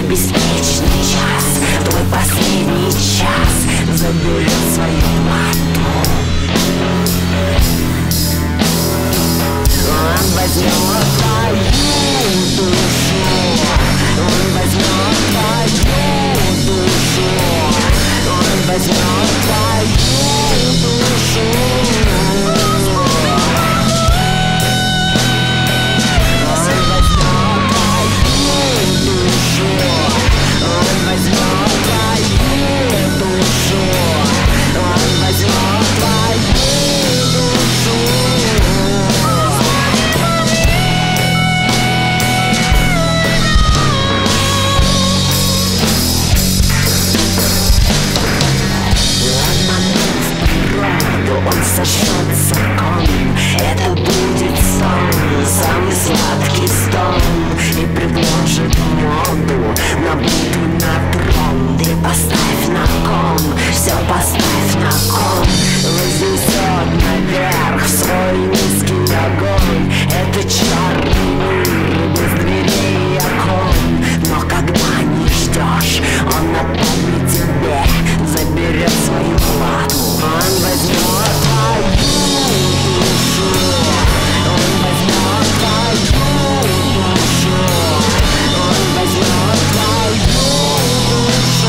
бесконечный час, твой последний час заберет свою плату. Он возьмет твою душу, он возьмет твою душу, он возьмет твою душу. Он сожжет закон, это будет сон, самый сладкий стон, и предложит моду, набитую на трон. Ты поставь на кон, все поставь на кон, вознесет наверх в свой низкий огонь. Это черный мир без дверей и окон, но когда не ждешь, он напомнит тебе, заберет свою плату. Он возьмет твою душу, он возьмет твою душу, он возьмет твою душу.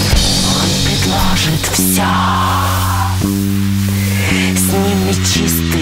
Все, с ними чистый